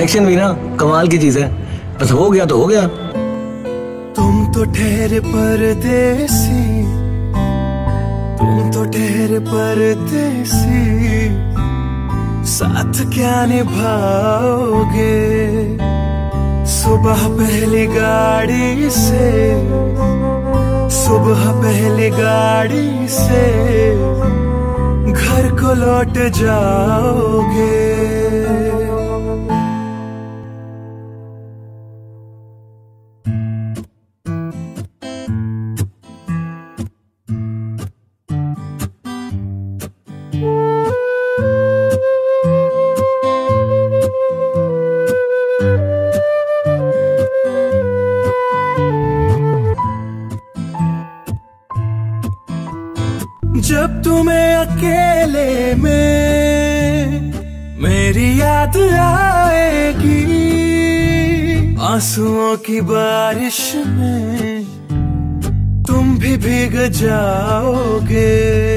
Connection भी ना कमाल की चीज है, बस हो गया तो हो गया। तुम तो ठहरे परदेसी, तुम तो ठहरे परदेसी, साथ क्या निभाओगे। सुबह पहली गाड़ी से, सुबह पहली गाड़ी से घर को लौट जाओगे। जब तुम्हें अकेले में मेरी याद आएगी, आंसुओं की बारिश में तुम भी भीग जाओगे।